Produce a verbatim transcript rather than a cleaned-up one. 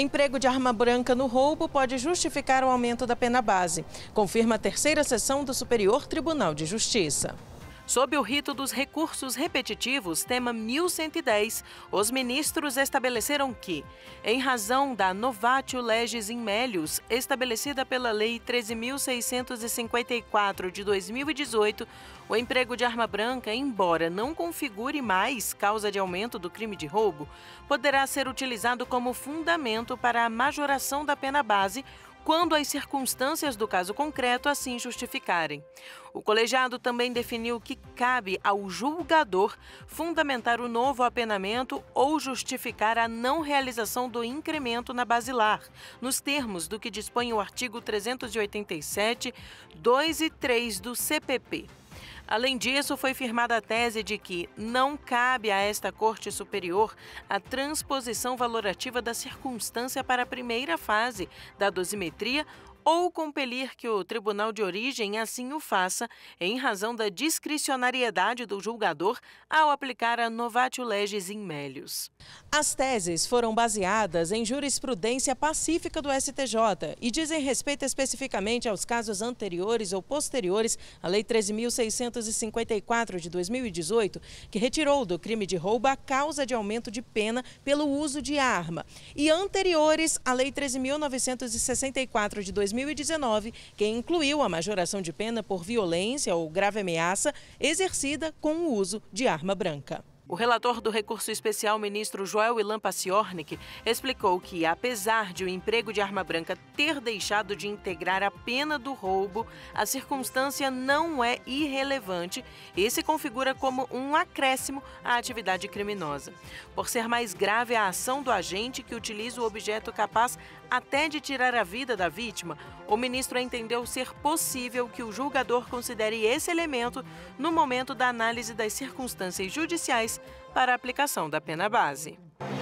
emprego de arma branca no roubo pode justificar o aumento da pena base, confirma a terceira sessão do Superior Tribunal de Justiça. Sob o rito dos recursos repetitivos, tema mil cento e dez, os ministros estabeleceram que, em razão da novatio legis in melius, estabelecida pela Lei treze mil seiscentos e cinquenta e quatro de dois mil e dezoito, o emprego de arma branca, embora não configure mais causa de aumento do crime de roubo, poderá ser utilizado como fundamento para a majoração da pena base, quando as circunstâncias do caso concreto assim justificarem. O colegiado também definiu que cabe ao julgador fundamentar o novo apenamento ou justificar a não realização do incremento na basilar, nos termos do que dispõe o artigo trezentos e oitenta e sete, dois e três do C P P. Além disso, foi firmada a tese de que não cabe a esta Corte Superior a transposição valorativa da circunstância para a primeira fase da dosimetria ou compelir que o tribunal de origem assim o faça, em razão da discricionariedade do julgador ao aplicar a novatio legis in melius. As teses foram baseadas em jurisprudência pacífica do S T J e dizem respeito especificamente aos casos anteriores ou posteriores à Lei treze mil seiscentos e cinquenta e quatro de dois mil e dezoito, que retirou do crime de roubo a causa de aumento de pena pelo uso de arma, e anteriores à Lei treze mil novecentos e sessenta e quatro de dois mil e dezenove, que incluiu a majoração de pena por violência ou grave ameaça exercida com o uso de arma branca. O relator do recurso especial, ministro Joel Ilan Paciornik, explicou que, apesar de o emprego de arma branca ter deixado de integrar a pena do roubo, a circunstância não é irrelevante e se configura como um acréscimo à atividade criminosa. Por ser mais grave a ação do agente que utiliza o objeto capaz até de tirar a vida da vítima, o ministro entendeu ser possível que o julgador considere esse elemento no momento da análise das circunstâncias judiciais para a aplicação da pena base.